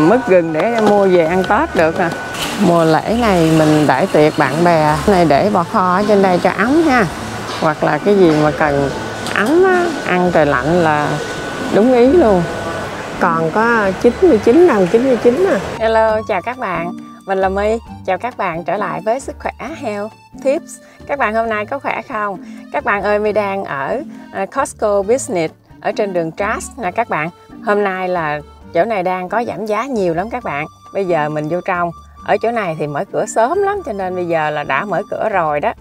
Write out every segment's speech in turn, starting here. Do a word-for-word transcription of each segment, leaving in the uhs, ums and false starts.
mứt gừng để mua về ăn Tết được à. Mùa lễ này mình đãi tiệc bạn bè này để bò kho ở trên đây cho ấm ha. Hoặc là cái gì mà cần ấm á, ăn trời lạnh là đúng ý luôn. Còn có chín mươi chín đồng chín mươi chín à. Hello, chào các bạn. Mình là My. Chào các bạn trở lại với Sức khỏe Health Tips. Các bạn hôm nay có khỏe không? Các bạn ơi, My đang ở Costco Business ở trên đường Trask nè các bạn. Hôm nay là chỗ này đang có giảm giá nhiều lắm các bạn. Bây giờ mình vô trong. Ở chỗ này thì mở cửa sớm lắm cho nên bây giờ là đã mở cửa rồi đó.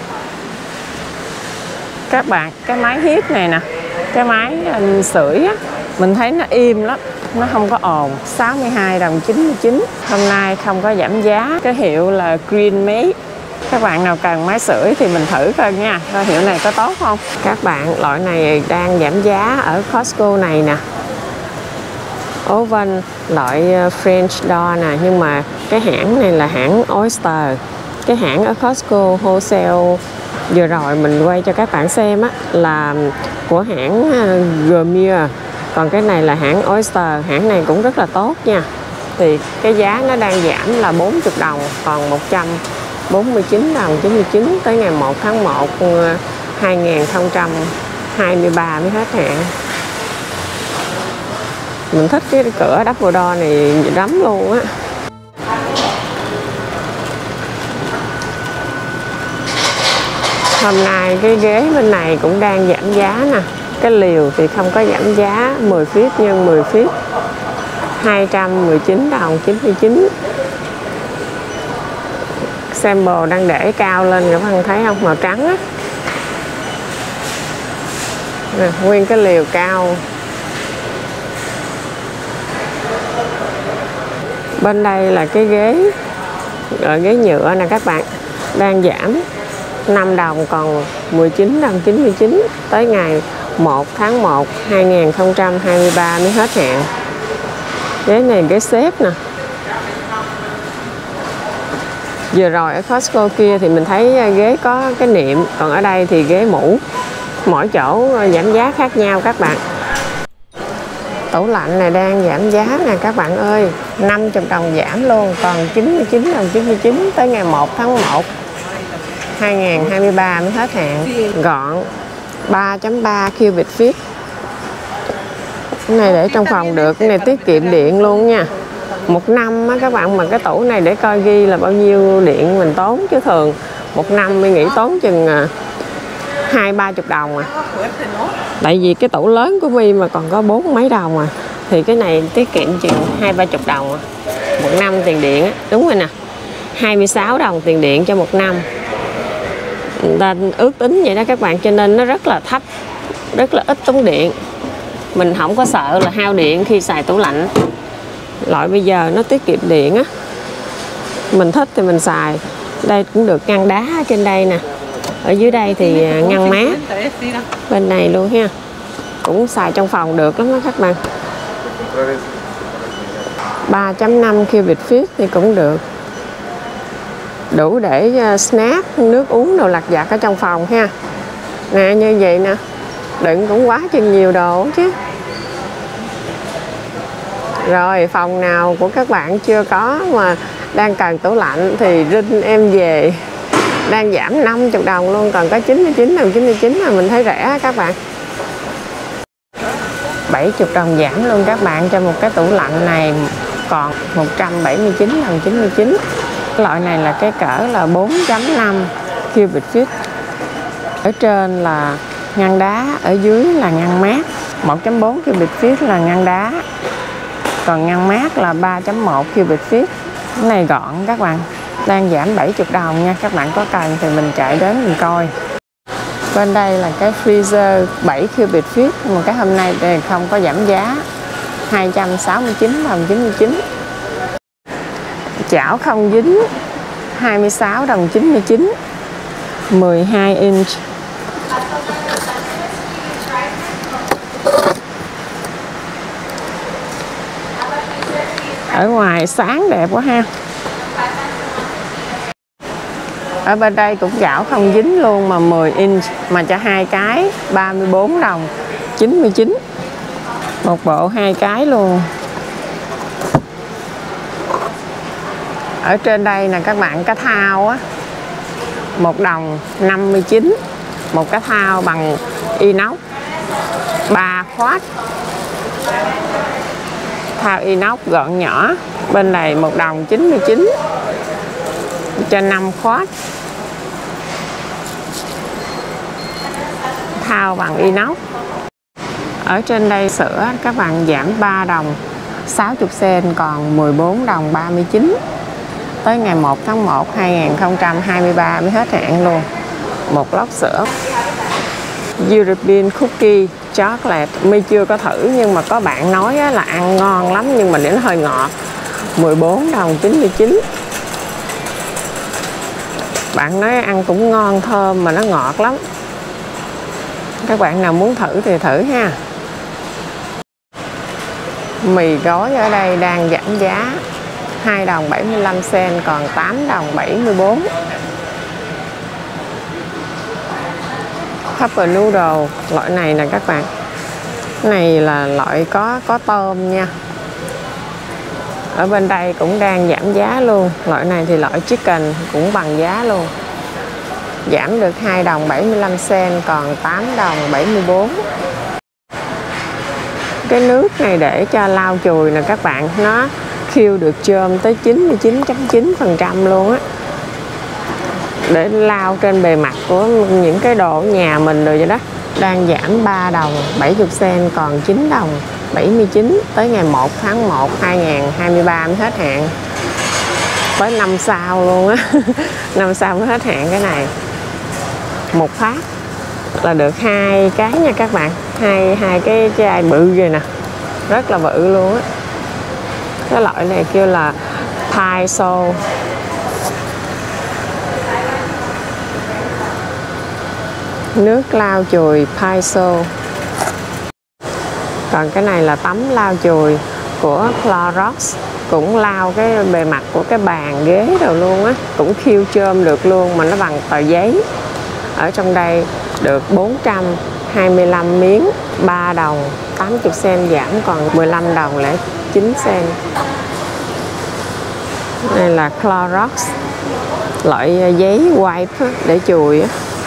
Các bạn, cái máy hít này nè, cái máy um, sưởi á, mình thấy nó im lắm, nó không có ồn. Sáu mươi hai đồng chín mươi chín. Hôm nay không có giảm giá. Cái hiệu là Greenmade. Các bạn nào cần máy sưởi thì mình thử coi nha, coi hiệu này có tốt không. Các bạn, loại này đang giảm giá ở Costco này nè. Oven loại French door nè, nhưng mà cái hãng này là hãng Oyster. Cái hãng ở Costco Wholesale vừa rồi mình quay cho các bạn xem á là của hãng Vermeer. Còn cái này là hãng Oyster, hãng này cũng rất là tốt nha. Thì cái giá nó đang giảm là bốn mươi đồng, còn một trăm bốn mươi chín đồng chín mươi chín tới ngày một tháng một hai nghìn không trăm hai mươi ba mới hết hạn. Mình thích cái cửa double door này lắm luôn á. Hôm nay cái ghế bên này cũng đang giảm giá nè. Cái liều thì không có giảm giá, mười feet nhân mười feet hai trăm mười chín đồng chín mươi chín. Sample đang để cao lên, các bạn thấy không, màu trắng á. Nè, nguyên cái liều cao. Bên đây là cái ghế, ở ghế nhựa nè các bạn, đang giảm năm đồng còn mười chín đồng chín mươi chín tới ngày một tháng một hai nghìn không trăm hai mươi ba mới hết hạn. Ghế này ghế xếp nè. Vừa rồi ở Costco kia thì mình thấy ghế có cái niệm, còn ở đây thì ghế mũ. Mỗi chỗ giảm giá khác nhau các bạn. Tủ lạnh này đang giảm giá nè các bạn ơi, năm mươi đồng giảm luôn, còn chín mươi chín đồng chín mươi chín tới ngày một tháng một hai nghìn hai mươi ba mới hết hạn. Gọn ba chấm ba cubic feet. Cái này để trong phòng được, cái này tiết kiệm điện luôn nha. Một năm á các bạn, mà cái tủ này để coi ghi là bao nhiêu điện mình tốn, chứ thường một năm mình nghĩ tốn chừng hai ba chục đồng à. Tại vì cái tủ lớn của My mà còn có bốn mấy đồng à, thì cái này tiết kiệm chừng hai ba chục đồng à. Một năm tiền điện á, đúng rồi nè, hai mươi sáu đồng tiền điện cho một năm. Người ta ước tính vậy đó các bạn, cho nên nó rất là thấp, rất là ít tốn điện. Mình không có sợ là hao điện khi xài tủ lạnh. Loại bây giờ nó tiết kiệm điện á, mình thích thì mình xài. Đây cũng được ngăn đá ở trên đây nè. Ở dưới đây thì ngăn mát. Bên này luôn ha. Cũng xài trong phòng được lắm đó các bạn. ba chấm năm cubic feet thì cũng được. Đủ để snack, nước uống đồ lặt vặt ở trong phòng ha. Nè như vậy nè, đựng cũng quá chừng nhiều đồ chứ. Rồi phòng nào của các bạn chưa có mà đang cần tủ lạnh thì ring em về. Đang giảm năm mươi đồng luôn, còn có chín mươi chín đồng chín mươi chín là mình thấy rẻ các bạn. bảy mươi đồng giảm luôn các bạn cho một cái tủ lạnh này, còn một trăm bảy mươi chín đồng chín mươi chín. Loại này là cái cỡ là bốn chấm năm cubic feet. Ở trên là ngăn đá, ở dưới là ngăn mát. một chấm bốn cubic feet là ngăn đá, còn ngăn mát là ba chấm một cubic feet. Cái này gọn các bạn, đang giảm bảy mươi đồng nha. Các bạn có cần thì mình chạy đến mình coi. Bên đây là cái freezer bảy cubic feet, mà cái hôm nay thì không có giảm giá, hai trăm sáu mươi chín đồng chín mươi chín. Chảo không dính hai mươi sáu đồng chín mươi chín, mười hai inch. Ở ngoài sáng đẹp quá ha. Ở bên đây cũng chảo không dính luôn mà mười inch, mà cho hai cái ba mươi bốn đồng chín mươi chín. Một bộ hai cái luôn. Ở trên đây là các bạn cá thao á, một đồng năm mươi chín, một cá thao bằng inox ba khóa, thao inox gọn nhỏ. Bên này một đồng chín mươi chín cho năm khóa, thao bằng inox. Ở trên đây sữa các bạn giảm ba đồng sáu mươi sen còn mười bốn đồng ba mươi chín. Tới ngày một tháng một hai nghìn không trăm hai mươi ba mới hết hạn luôn. Một lốc sữa European Cookie Chocolate My chưa có thử, nhưng mà có bạn nói là ăn ngon lắm, nhưng mà để nó hơi ngọt. Mười bốn đồng chín mươi chín. Bạn nói ăn cũng ngon, thơm mà nó ngọt lắm. Các bạn nào muốn thử thì thử ha. Mì gói ở đây đang giảm giá, hai đồng bảy mươi lăm sen còn tám đồng bảy mươi bốn. Cup noodle loại này nè các bạn. Cái này là loại có có tôm nha. Ở bên đây cũng đang giảm giá luôn. Loại này thì loại chicken cũng bằng giá luôn. Giảm được hai đồng bảy mươi lăm sen còn tám đồng bảy mươi bốn. Cái nước này để cho lau chùi nè các bạn, nó khiêu được chôm tới chín mươi chín phẩy chín phần trăm luôn á, để lau trên bề mặt của những cái đồ ở nhà mình rồi vậy đó. Đang giảm ba đồng bảy mươi sen còn chín đồng bảy mươi chín. Tới ngày một tháng một hai nghìn không trăm hai mươi ba mới hết hạn. Tới năm sau luôn á. Năm sau mới hết hạn cái này. Một phát là được hai cái nha các bạn. Hai hai cái chai bự rồi nè, rất là bự luôn á. Cái loại này kêu là Paiso. Nước lau chùi Paiso. Còn cái này là tấm lau chùi của Clorox, cũng lau cái bề mặt của cái bàn ghế rồi luôn á, cũng khiêu chôm được luôn, mà nó bằng tờ giấy. Ở trong đây được bốn trăm hai mươi lăm miếng, ba đồng tám mươi sen giảm còn mười lăm đồng lẻ chín sen. Đây là Clorox, loại giấy wipe để chùi á.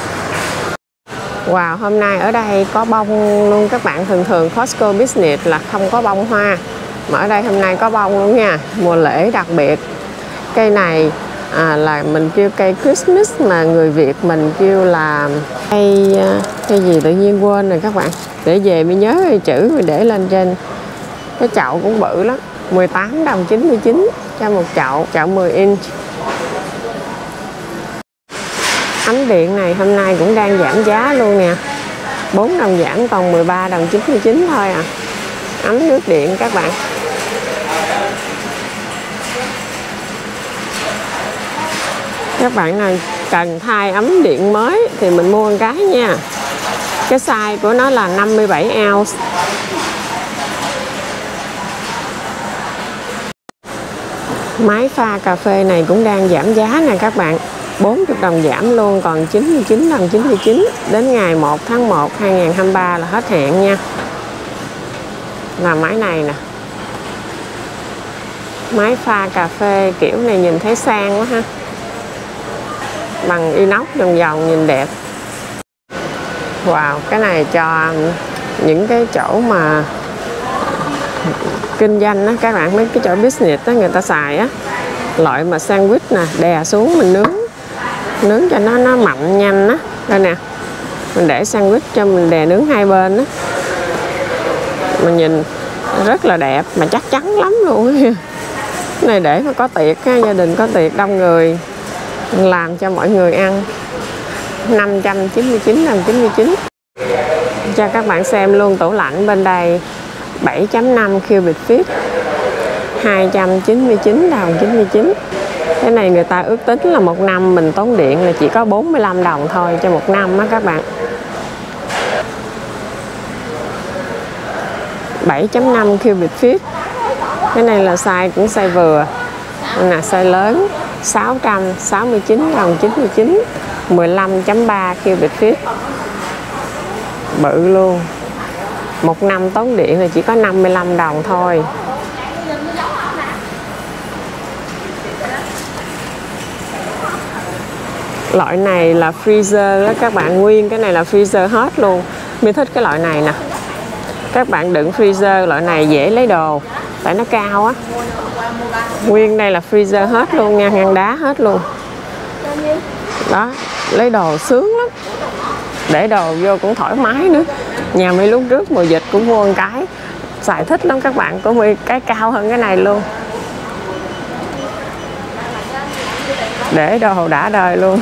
Wow, hôm nay ở đây có bông luôn các bạn. Thường thường Costco Business là không có bông hoa, mà ở đây hôm nay có bông luôn nha. Mùa lễ đặc biệt. Cây này à, là mình kêu cây Christmas, mà người Việt mình kêu là cây cây gì tự nhiên quên rồi các bạn. Để về mới nhớ cái chữ rồi để lên trên. Cái chậu cũng bự lắm, mười tám đồng chín mươi chín cho một chậu, chậu mười inch. Ấm điện này hôm nay cũng đang giảm giá luôn nè, bốn đồng giảm còn mười ba đồng chín mươi chín thôi à. Ấm nước điện các bạn. Các bạn nào cần thay ấm điện mới thì mình mua một cái nha. Cái size của nó là năm mươi bảy ounce. Máy pha cà phê này cũng đang giảm giá nè các bạn, bốn mươi đồng giảm luôn còn chín mươi chín đồng chín mươi chín. Đến ngày một tháng một hai nghìn không trăm hai mươi ba là hết hạn nha. Là máy này nè, máy pha cà phê kiểu này nhìn thấy sang quá ha, bằng inox vòng vòng nhìn đẹp. Wow, cái này cho những cái chỗ mà kinh doanh đó các bạn, mấy cái chỗ business đó người ta xài á. Loại mà sandwich nè, đè xuống mình nướng, nướng cho nó nó mặn nhanh á. Đây nè, mình để sandwich cho mình đè nướng hai bên á, mình nhìn rất là đẹp mà chắc chắn lắm luôn á. Cái này để mà có tiệc, gia đình có tiệc đông người, làm cho mọi người ăn. Năm trăm chín mươi chín đồng chín mươi chín. Cho các bạn xem luôn tủ lạnh bên đây, bảy chấm năm cubic feet, hai trăm chín mươi chín đồng chín mươi chín. Cái này người ta ước tính là một năm mình tốn điện là chỉ có bốn mươi lăm đồng thôi cho một năm á các bạn. bảy chấm năm cubic feet. Cái này là size cũng size vừa. Đây là size lớn, sáu trăm sáu mươi chín đồng chín mươi chín, mười lăm chấm ba cubic feet. Bự luôn. Một năm tốn điện là chỉ có năm mươi lăm đồng thôi. Loại này là freezer đó các bạn, nguyên cái này là freezer hết luôn. Mình thích cái loại này nè. Các bạn đựng freezer loại này dễ lấy đồ, tại nó cao á. Nguyên đây là freezer hết luôn nha, ngăn đá hết luôn. Đó, lấy đồ sướng lắm. Để đồ vô cũng thoải mái nữa. Nhà My lúc trước mùa dịch cũng mua một cái, xài thích lắm các bạn, của My cái cao hơn cái này luôn. Để đồ đã đời luôn.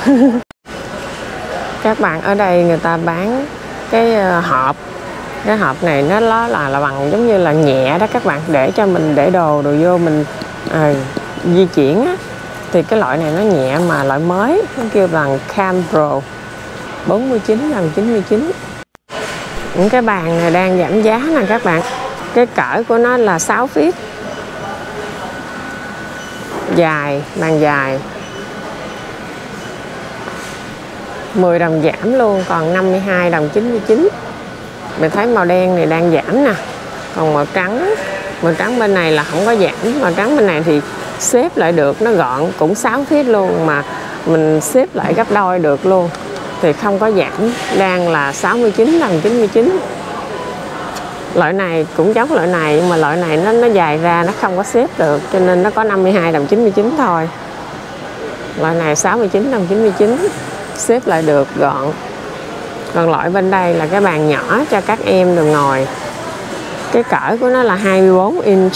Các bạn, ở đây người ta bán cái hộp. Cái hộp này nó là, là là bằng giống như là nhẹ đó các bạn, để cho mình để đồ đồ vô mình à, di chuyển á. Thì cái loại này nó nhẹ mà loại mới, nó kêu bằng Cam Pro, bốn mươi chín đồng chín mươi chín. Những cái bàn này đang giảm giá nè các bạn. Cái cỡ của nó là sáu feet. Dài, bàn dài. mười đồng giảm luôn, còn năm mươi hai đồng chín mươi chín. Mình thấy màu đen này đang giảm nè. Còn màu trắng, màu trắng bên này là không có giảm. Màu trắng bên này thì xếp lại được, nó gọn, cũng sáu feet luôn, mà mình xếp lại gấp đôi được luôn. Thì không có giảm, đang là sáu mươi chín đồng chín mươi chín. Loại này cũng giống loại này, nhưng mà loại này nó nó dài ra, nó không có xếp được, cho nên nó có năm mươi hai đồng chín mươi chín thôi. Loại này sáu mươi chín đồng chín mươi chín, xếp lại được gọn. Còn loại bên đây là cái bàn nhỏ cho các em được ngồi. Cái cỡ của nó là hai mươi bốn inch,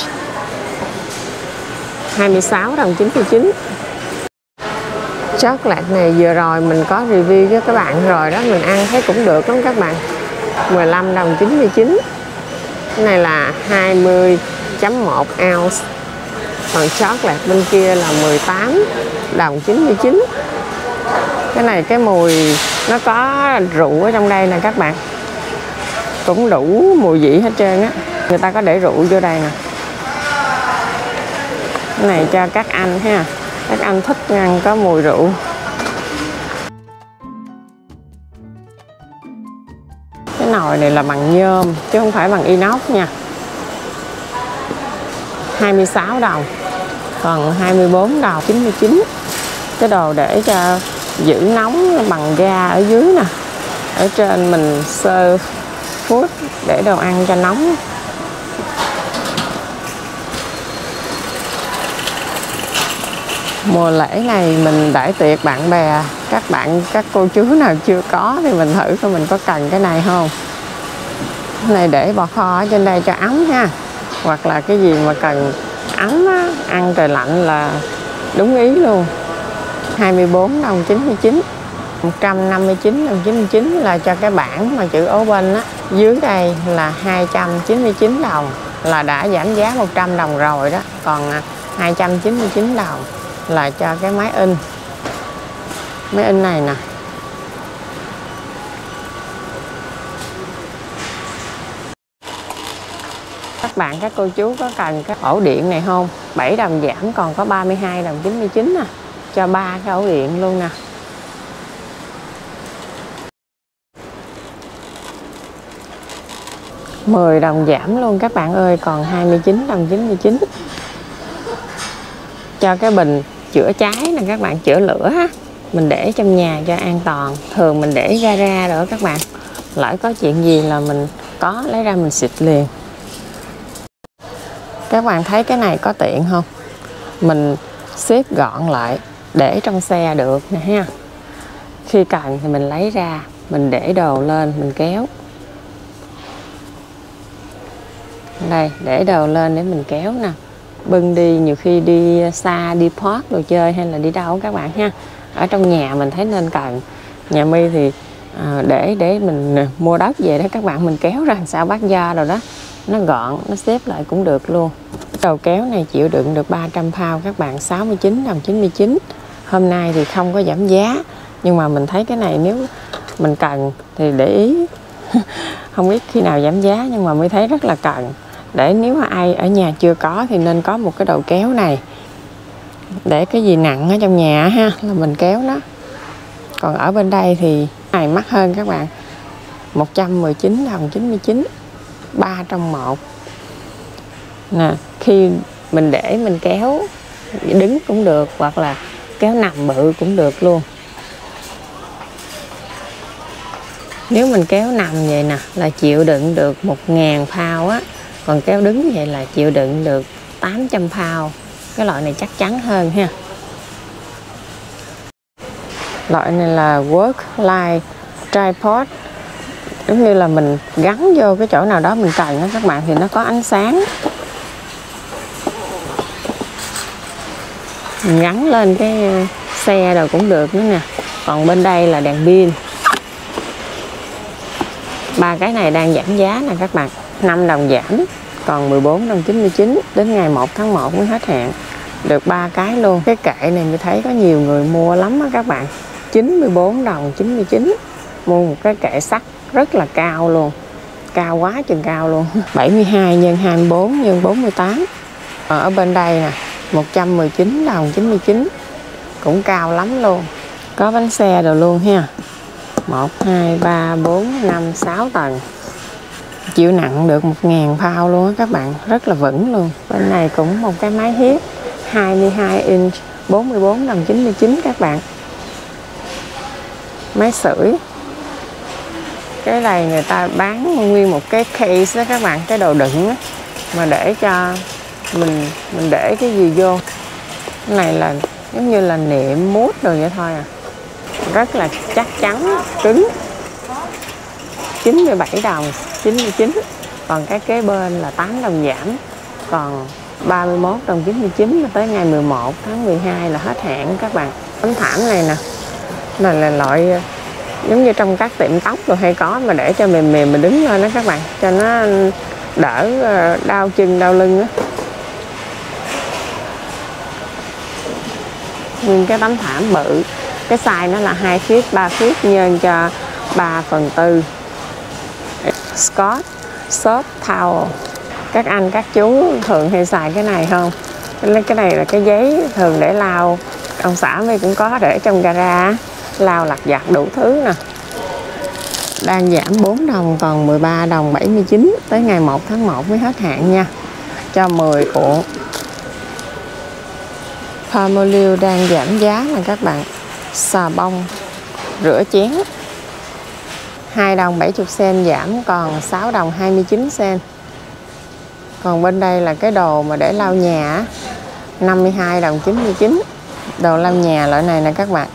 hai mươi sáu đồng chín mươi chín. Chocolate này vừa rồi mình có review với các bạn rồi đó, mình ăn thấy cũng được lắm các bạn. mười lăm đồng chín mươi chín. Cái này là hai mươi chấm một ounce. Còn chocolate bên kia là mười tám đồng chín mươi chín. Cái này cái mùi nó có rượu ở trong đây nè các bạn. Cũng đủ mùi vị hết trơn á. Người ta có để rượu vô đây nè. Cái này cho các anh ha. Các anh thích ăn có mùi rượu. Cái nồi này là bằng nhôm chứ không phải bằng inox nha. hai mươi sáu đồng. Còn hai mươi bốn đồng chín mươi chín. Cái đồ để cho giữ nóng bằng ga ở dưới nè. Ở trên mình serve food để đồ ăn cho nóng. Mùa lễ này mình đãi tiệc bạn bè, các bạn, các cô chú nào chưa có thì mình thử coi mình có cần cái này không. Cái này để bò kho ở trên đây cho ấm ha. Hoặc là cái gì mà cần ấm á, ăn trời lạnh là đúng ý luôn. hai mươi bốn đồng chín mươi chín. một trăm năm mươi chín đồng chín mươi chín là cho cái bảng mà chữ Open á. Dưới đây là hai trăm chín mươi chín đồng, là đã giảm giá một trăm đồng rồi đó. Còn hai trăm chín mươi chín đồng là cho cái máy in. Máy in này nè. Các bạn, các cô chú có cần cái ổ điện này không? bảy đồng giảm còn có ba mươi hai đồng chín mươi chín nè. Cho ba cái ổ điện luôn nè. mười đồng giảm luôn các bạn ơi, còn hai mươi chín đồng chín mươi chín. Cho cái bình chữa cháy nè các bạn, chữa lửa á. Mình để trong nhà cho an toàn. Thường mình để ra ra rồi các bạn. Lỡ có chuyện gì là mình có lấy ra mình xịt liền. Các bạn thấy cái này có tiện không? Mình xếp gọn lại để trong xe được nè ha. Khi cần thì mình lấy ra, mình để đồ lên, mình kéo. Đây, để đồ lên để mình kéo nè. Bưng đi, nhiều khi đi xa, đi park đồ chơi hay là đi đâu các bạn ha. Ở trong nhà mình thấy nên cần. Nhà My thì à, để để mình mua đất về đó các bạn, mình kéo ra sao bát da rồi đó. Nó gọn, nó xếp lại cũng được luôn. Đầu kéo này chịu đựng được ba trăm pound các bạn, sáu mươi chín đồng chín mươi chín. Hôm nay thì không có giảm giá, nhưng mà mình thấy cái này nếu mình cần thì để ý. Không biết khi nào giảm giá nhưng mà mới thấy rất là cần. Để nếu mà ai ở nhà chưa có thì nên có một cái đầu kéo này. Để cái gì nặng ở trong nhà ha là mình kéo nó. Còn ở bên đây thì này mắc hơn các bạn, một trăm mười chín đồng chín mươi chín. Ba trong một nè. Khi mình để mình kéo đứng cũng được, hoặc là kéo nằm bự cũng được luôn. Nếu mình kéo nằm vậy nè là chịu đựng được một ngàn pound á, còn kéo đứng vậy là chịu đựng được tám trăm pound. Cái loại này chắc chắn hơn ha. Loại này là work light tripod, giống như là mình gắn vô cái chỗ nào đó mình cần đó các bạn, thì nó có ánh sáng. Mình gắn lên cái xe rồi cũng được nữa nè. Còn bên đây là đèn pin. Ba cái này đang giảm giá nè các bạn, năm đồng giảm còn mười bốn đồng chín mươi chín, đến ngày một tháng một mới hết hạn. Được ba cái luôn. Cái kệ này mình thấy có nhiều người mua lắm á các bạn, chín mươi bốn đồng chín mươi chín. Mua một cái kệ sắt rất là cao luôn, cao quá chừng cao luôn. bảy mươi hai nhân hai mươi bốn nhân bốn mươi tám. Ở bên đây nè, một trăm mười chín đồng chín mươi chín, cũng cao lắm luôn. Có bánh xe rồi luôn ha. Một, hai, ba, bốn, năm, sáu tầng. Chịu nặng được một ngàn pound luôn á các bạn, rất là vững luôn. Bên này cũng một cái máy hiếp hai mươi hai inch, bốn mươi bốn đồng chín mươi chín các bạn. Máy sưởi. Cái này người ta bán nguyên một cái case đó các bạn, cái đồ đựng đó, mà để cho mình mình để cái gì vô. Cái này là giống như là niệm mút rồi vậy thôi à. Rất là chắc chắn, cứng. chín mươi bảy đồng chín mươi chín. Còn cái kế bên là tám đồng giảm, còn ba mươi mốt đồng chín mươi chín, mà tới ngày mười một tháng mười hai là hết hạn các bạn. Tấm thảm này nè, này là loại giống như trong các tiệm tóc rồi hay có, mà để cho mềm mềm mà đứng lên đó các bạn, cho nó đỡ đau chân đau lưng á. Nhưng cái tấm thảm bự, cái size nó là hai feet, ba feet nhân cho ba phần tư. Scott soft towel. Các anh các chú thường hay xài cái này không? Cái này là cái giấy thường để lau. Ông xã mới cũng có để trong gara, lau lặt vặt đủ thứ nè. Đang giảm bốn đồng còn mười ba đồng bảy mươi chín, tới ngày một tháng một mới hết hạn nha. Cho mười cuộn. Palmolive đang giảm giá nè các bạn. Xà bông rửa chén hai đồng bảy mươi cent giảm còn sáu đồng hai mươi chín cent. Còn bên đây là cái đồ mà để lau nhà năm mươi hai đồng chín mươi chín. Đồ lau nhà loại này nè các bạn.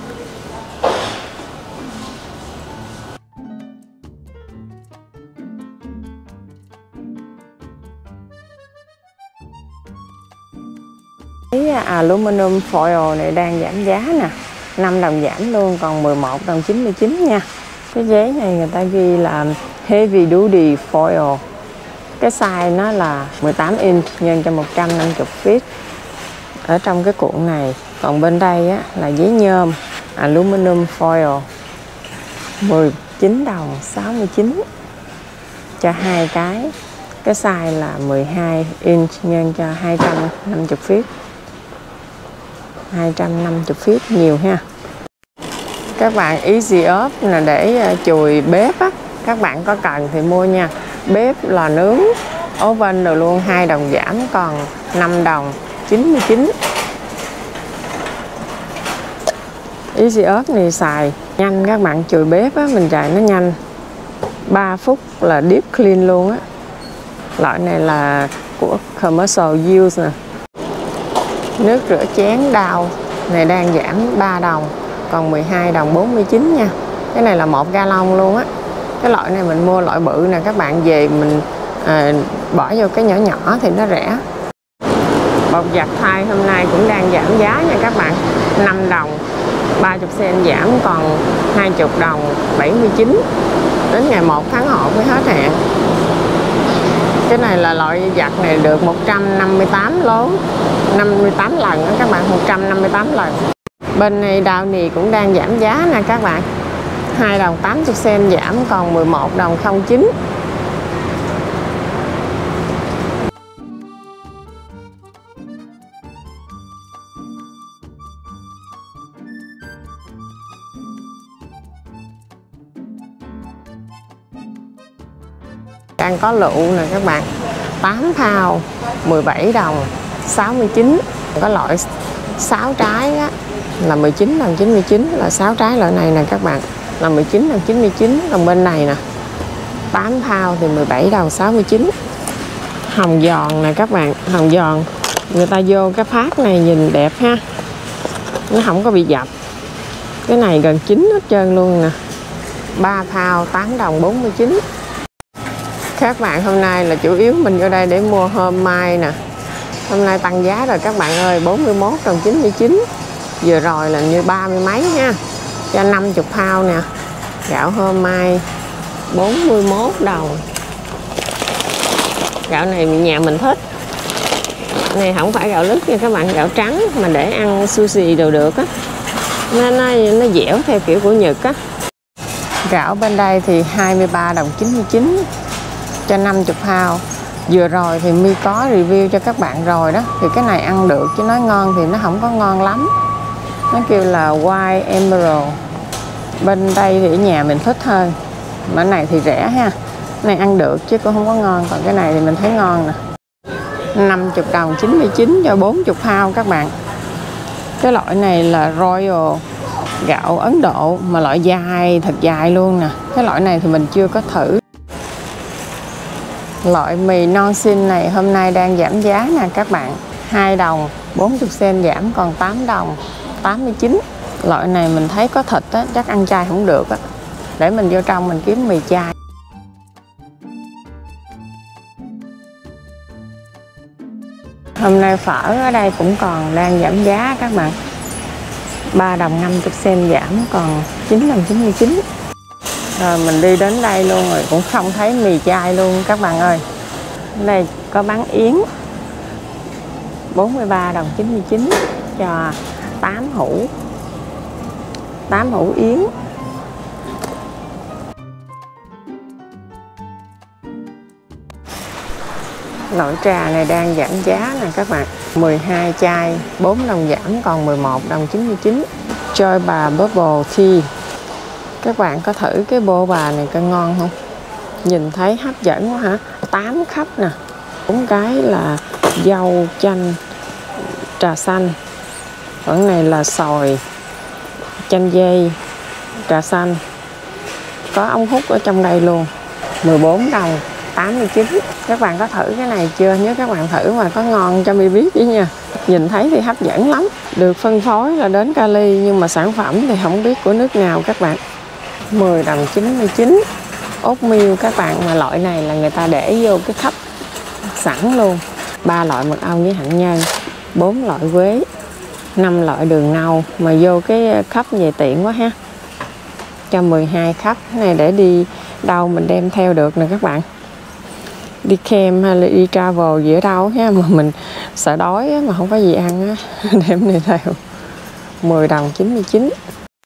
Cái aluminum foil này đang giảm giá nè, năm đồng giảm luôn còn mười một đồng chín mươi chín nha. Cái giấy này người ta ghi là heavy duty foil. Cái size nó là mười tám inch nhân cho một trăm năm mươi feet ở trong cái cuộn này. Còn bên đây á, là giấy nhôm aluminum foil mười chín đồng sáu mươi chín cho hai cái. Cái size là mười hai inch nhân cho hai trăm năm mươi feet. hai trăm năm mươi feet nhiều ha. Các bạn Easy Up là để chùi bếp á, các bạn có cần thì mua nha. Bếp lò nướng oven rồi luôn, hai đồng giảm còn năm đồng chín mươi chín. Easy Up này xài nhanh các bạn, chùi bếp á, mình chạy nó nhanh, ba phút là deep clean luôn á. Loại này là của commercial use nè. Nước rửa chén đào này đang giảm ba đồng còn mười hai đồng bốn mươi chín nha. Cái này là một gallon luôn á. Cái loại này mình mua loại bự nè các bạn, về mình à, bỏ vô cái nhỏ nhỏ thì nó rẻ. Bột giặt thay hôm nay cũng đang giảm giá nha các bạn, năm đồng ba mươi cent giảm còn hai mươi đồng bảy mươi chín, đến ngày một tháng một mới hết hạn. Cái này là loại giặt này được một trăm năm mươi tám lố, năm mươi tám lần đó các bạn, một trăm năm mươi tám lần. Bên này Downy cũng đang giảm giá nè các bạn, hai đồng tám mươi cent giảm còn mười một đồng không chín. Đang có lựu nè các bạn, tám pound mười bảy đồng sáu mươi chín. Có loại sáu trái á, là mười chín đồng chín mươi chín, là sáu trái loại này nè các bạn, là mười chín đồng chín mươi chín. Còn bên này nè, tám thao thì mười bảy đồng sáu mươi chín. Hồng giòn nè các bạn, hồng giòn người ta vô cái phát này nhìn đẹp ha, nó không có bị dập. Cái này gần chín hết trơn luôn nè. Ba thao tám đồng bốn mươi chín. Các bạn, hôm nay là chủ yếu mình vô đây để mua hôm mai nè. Hôm nay tăng giá rồi các bạn ơi, bốn mươi mốt đồng chín mươi chín. Vừa rồi là như ba mươi mấy nha, cho năm mươi thao nè. Gạo hôm mai bốn mươi mốt đồng. Gạo này nhà mình thích. Này không phải gạo lứt nha các bạn, gạo trắng mà để ăn sushi đều được á. Nó, nó, nó dẻo theo kiểu của Nhật á. Gạo bên đây thì hai mươi ba đồng chín mươi chín cho năm mươi thao. Vừa rồi thì My có review cho các bạn rồi đó. Thì cái này ăn được chứ nói ngon thì nó không có ngon lắm. Nó kêu là White Emerald. Bên đây thì ở nhà mình thích hơn. Mà cái này thì rẻ ha. Cái này ăn được chứ cũng không có ngon. Còn cái này thì mình thấy ngon nè. năm mươi đồng chín mươi chín cho bốn mươi thao các bạn. Cái loại này là Royal, gạo Ấn Độ mà loại dài, thật dài luôn nè. Cái loại này thì mình chưa có thử. Loại mì non xin này hôm nay đang giảm giá nè các bạn. hai đồng bốn mươi sen giảm còn tám đồng tám mươi chín. Loại này mình thấy có thịt á, chắc ăn chay không được á. Để mình vô trong mình kiếm mì chay. Hôm nay phở ở đây cũng còn đang giảm giá các bạn. ba đồng năm mươi sen giảm còn chín đồng chín mươi chín. Rồi mình đi đến đây luôn rồi cũng không thấy mì chay luôn các bạn ơi. Đây có bán yến bốn mươi ba đồng chín mươi chín cho tám hũ. tám hũ yến. Loại trà này đang giảm giá nè các bạn. mười hai chai bốn đồng giảm còn mười một đồng chín mươi chín. Choi bà Bubble Tea. Các bạn có thử cái bô bà này coi ngon không? Nhìn thấy hấp dẫn quá hả? tám khắp nè. Bốn cái là dâu chanh trà xanh. Còn này là xoài chanh dây trà xanh. Có ống hút ở trong đây luôn. mười bốn đồng tám mươi chín. Các bạn có thử cái này chưa? Nhớ các bạn thử mà có ngon cho mình biết chứ nha. Nhìn thấy thì hấp dẫn lắm. Được phân phối là đến Cali nhưng mà sản phẩm thì không biết của nước nào các bạn. mười đồng chín mươi chín. Oatmeal các bạn, mà loại này là người ta để vô cái cup sẵn luôn. ba loại mật ong với hạnh nhân, bốn loại quế, năm loại đường nâu mà vô cái cup về tiện quá ha. Cho mười hai cup. Cái này để đi đâu mình đem theo được nè các bạn. Đi camp hay là đi travel gì ở đâu ha mà mình sợ đói á, mà không có gì ăn á, đem này theo. mười đồng chín mươi chín.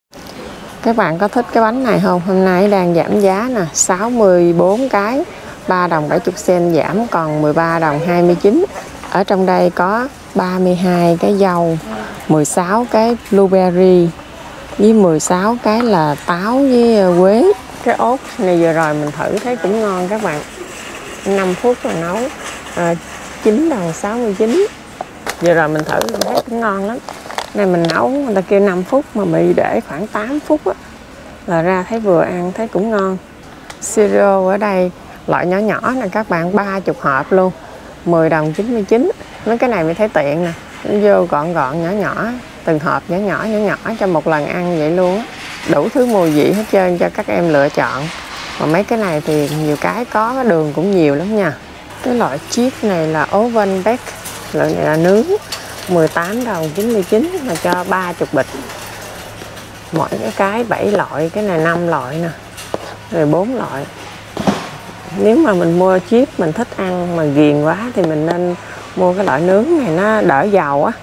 Các bạn có thích cái bánh này không? Hôm nay đang giảm giá nè, sáu mươi bốn cái, ba đồng bảy mươi sen giảm còn mười ba đồng hai mươi chín. Ở trong đây có ba mươi hai cái dâu, mười sáu cái blueberry với mười sáu cái là táo với quế. Cái ốt này vừa rồi mình thử thấy cũng ngon các bạn. năm phút là nấu à, chín đồng sáu mươi chín. Vừa rồi mình thử mình thấy cũng ngon lắm. Này mình nấu người ta kêu năm phút mà mình để khoảng tám phút á là ra thấy vừa ăn thấy cũng ngon. Siro ở đây loại nhỏ nhỏ nè các bạn, ba mươi hộp luôn, mười đồng chín mươi chín. Mấy cái này mình thấy tiện nè, nó vô gọn gọn nhỏ nhỏ, từng hộp nhỏ nhỏ nhỏ nhỏ cho một lần ăn vậy luôn á. Đủ thứ mùi vị hết trơn cho các em lựa chọn. Mà mấy cái này thì nhiều cái có đường cũng nhiều lắm nha. Cái loại chip này là oven bake, loại này là nướng, mười tám đồng chín mươi chín mà cho ba mươi bịch. Mỗi cái cái bảy loại, cái này năm loại nè, rồi bốn loại. Nếu mà mình mua chip mình thích ăn mà ghiền quá thì mình nên mua cái loại nướng này, nó đỡ dầu á.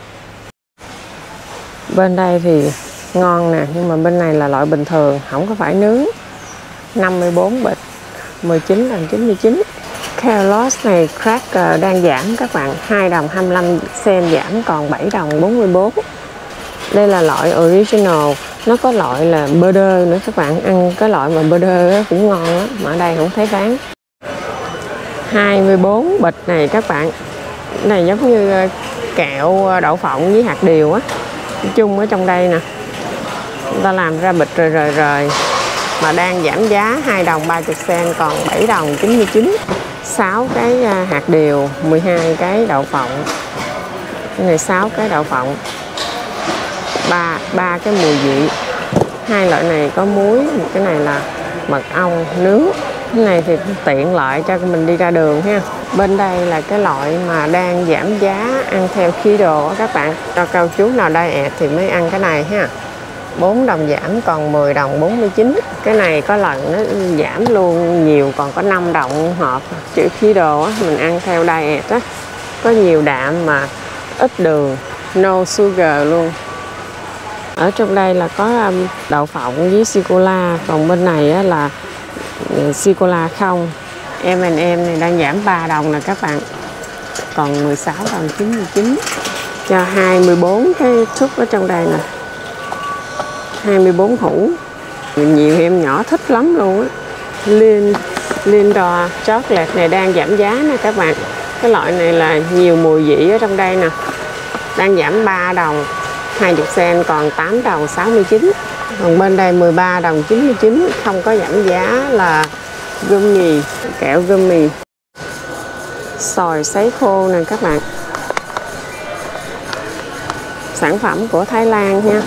Bên đây thì ngon nè, nhưng mà bên này là loại bình thường, không có phải nướng. năm mươi bốn bịch, mười chín đồng chín mươi chín. Kellogg's này cracker đang giảm các bạn, hai đồng hai mươi lăm sen giảm còn bảy đồng bốn mươi bốn. Đây là loại original, nó có loại là burger nữa các bạn, ăn cái loại mà burger cũng ngon lắm, mà ở đây không thấy bán. hai mươi bốn bịch này các bạn, cái này giống như kẹo đậu phộng với hạt điều á, chung ở trong đây nè. Người ta làm ra bịch rồi rồi rồi mà đang giảm giá hai đồng ba mươi sen còn bảy đồng chín mươi chín. sáu cái hạt điều, mười hai cái đậu phộng. Cái này sáu cái đậu phộng. ba ba cái mùi vị. Hai loại này có muối, một cái này là mật ong nướng. Cái này thì tiện lợi cho mình đi ra đường ha. Bên đây là cái loại mà đang giảm giá ăn theo keto các bạn. Cho cao chú nào diet thì mới ăn cái này ha. bốn đồng giảm còn mười đồng bốn mươi chín. Cái này có lần nó giảm luôn nhiều còn có năm đồng hộp. Chữ keto á, mình ăn theo diet á, có nhiều đạm mà ít đường, no sugar luôn. Ở trong đây là có đậu phộng với sô-cô-la, còn bên này á là sô-cô-la không. em and em này đang giảm ba đồng nè các bạn, còn mười sáu đồng chín mươi chín. Cho hai mươi bốn cái túp ở trong đây nè, hai mươi bốn hũ. Nhiều em nhỏ thích lắm luôn á. Lin Lindor chocolate này đang giảm giá nè các bạn. Cái loại này là nhiều mùi vị ở trong đây nè, đang giảm ba đồng hai mươi sen còn tám đồng sáu mươi chín. Còn bên đây mười ba đồng chín mươi chín, không có giảm giá là gummy, kẹo gummy. Xoài sấy khô nè các bạn. Sản phẩm của Thái Lan nha.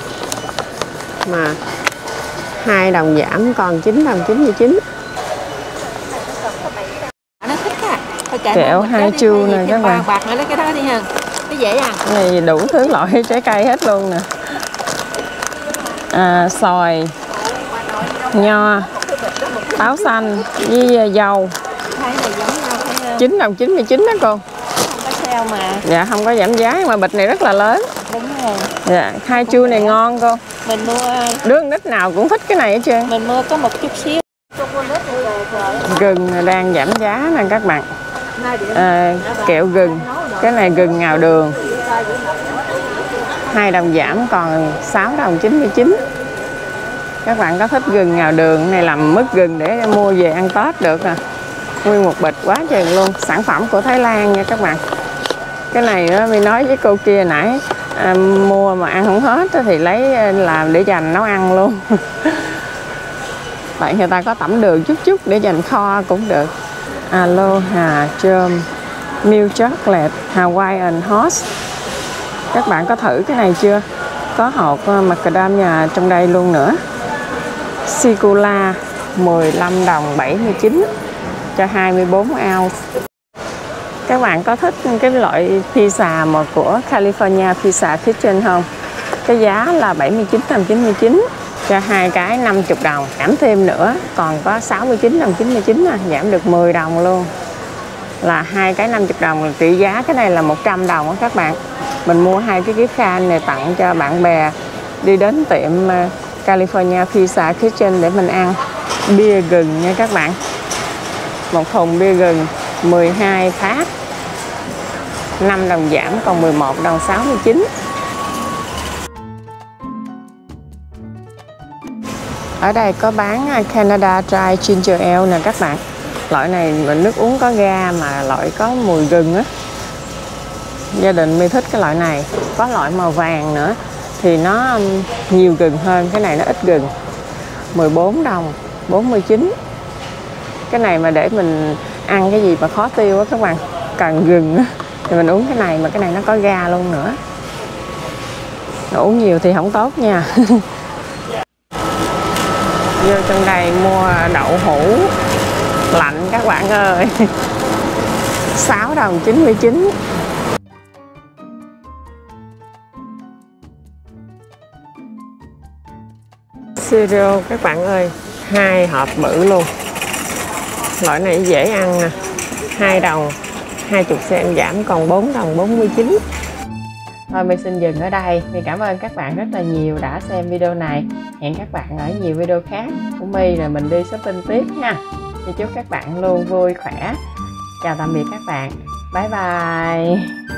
Mà hai đồng giảm còn chín đồng chín mươi chín. Kẹo hai chu nè các bạn. Bạc nữa lấy cái đó đi ha. Nó dễ à. Cái này đủ thứ loại trái cây hết luôn nè. À, xoài, nho, táo xanh với dầu. chín đồng chín mươi chín đó cô. Không có sale mà. Dạ không có giảm giá mà bịch này rất là lớn. Đúng rồi. Dạ, hai chu này ngon cô. Mình mua đứa con nít nào cũng thích cái này hết trơn. Mình mua có một chút xíu. Gừng đang giảm giá nè các bạn. À, kẹo gừng, cái này gừng ngào đường, hai đồng giảm còn sáu đồng chín mươi chín. Các bạn có thích gừng ngào đường này, làm mứt gừng để mua về ăn Tết được à. Nguyên một bịch quá trời luôn. Sản phẩm của Thái Lan nha các bạn. Cái này đó mình nói với cô kia nãy, à, mua mà ăn không hết thì lấy làm để dành nấu ăn luôn. Bạn người ta có tẩm đường chút chút để dành kho cũng được. Aloha Chôm Milk Chocolate Hawaiian Host. Các bạn có thử cái này chưa? Có hộp macadamia trong đây luôn nữa. Sô-cô-la mười lăm đồng bảy mươi chín cho hai mươi bốn ounce. Các bạn có thích cái loại pizza mà của California Pizza Kitchen không? Cái giá là bảy mươi chín đồng chín mươi chín cho hai cái năm mươi đồng. Giảm thêm nữa còn có sáu mươi chín đồng chín mươi chín à, giảm được mười đồng luôn. Là hai cái năm mươi đồng, trị giá cái này là một trăm đồng đó các bạn. Mình mua hai cái gift card này tặng cho bạn bè đi đến tiệm California Pizza Kitchen để mình ăn. Bia gừng nha các bạn. Một thùng bia gừng mười hai phát, năm đồng giảm còn mười một đồng sáu mươi chín. Ở đây có bán Canada Dry Ginger Ale nè các bạn. Loại này mình nước uống có ga mà loại có mùi gừng á. Gia đình mình thích cái loại này. Có loại màu vàng nữa thì nó nhiều gừng hơn, cái này nó ít gừng. mười bốn đồng bốn mươi chín. Cái này mà để mình ăn cái gì mà khó tiêu á các bạn, cần gừng á thì mình uống cái này, mà cái này nó có ga luôn nữa. Uống nhiều thì không tốt nha. Vô trong đây mua đậu hũ lạnh các bạn ơi. sáu đồng chín mươi chín. Cereal các bạn ơi, hai hộp bự luôn. Loại này dễ ăn nè, hai đồng hai mươi sen giảm còn bốn đồng bốn mươi chín. Thôi mình xin dừng ở đây. Mình cảm ơn các bạn rất là nhiều đã xem video này. Hẹn các bạn ở nhiều video khác của My rồi mình đi shopping tiếp nha. Thì chúc các bạn luôn vui khỏe. Chào tạm biệt các bạn. Bye bye.